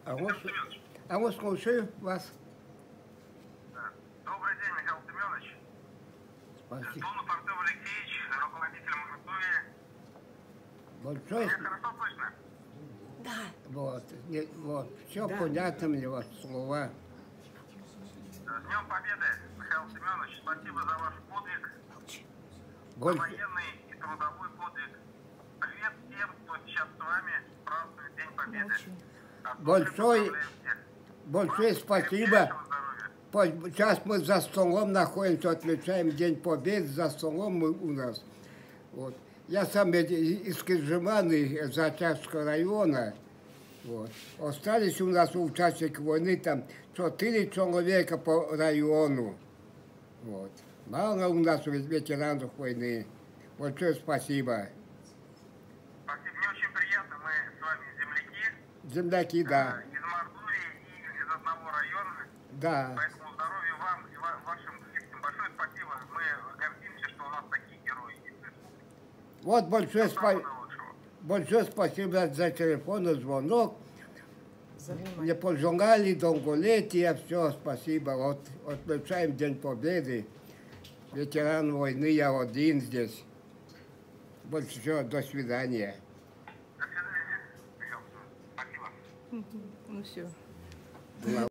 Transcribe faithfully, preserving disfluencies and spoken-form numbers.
А вот, а вот слушаю вас. Добрый день, Михаил Семенович. Спасибо. Тонов Артем Алексеевич, руководитель МРТУИ. Большой. Меня хорошо слышно? Да. Вот, не, вот, все Да. понятно мне, вот слова. С Днем Победы, Михаил Семенович. Спасибо за ваш подвиг. Больш... Военный и трудовой подвиг. Привет всем, кто сейчас с вами празднует День Победы. От души Большой, поздравляю всех. большое Вам спасибо. крепчайшего здоровья. По- Сейчас мы за столом находимся, отмечаем День Победы, за столом мы у нас. Вот. Я сам из из Киржемана, из Зачарского района. Вот. Остались у нас участники войны там четыре человека по району. Вот. Мало у нас ветеранов войны. Большое спасибо. Спасибо, мне очень приятно, мы с вами земляки. Земляки, да. э, Из Мордовии и из одного района. Да. Поэтому здоровья вам и ва- вашим близким. Большое спасибо. Мы гордимся, что у нас такие герои есть. Вот большое, Всего спа... самого лучшего. большое спасибо за телефонный звонок. За внимание. Мне пожелали долголетия, все, спасибо. Вот отмечаем День Победы. Ветеран войны, я один здесь. Больше всего, до свидания. До свидания, Михаил. Спасибо. Ну все. Была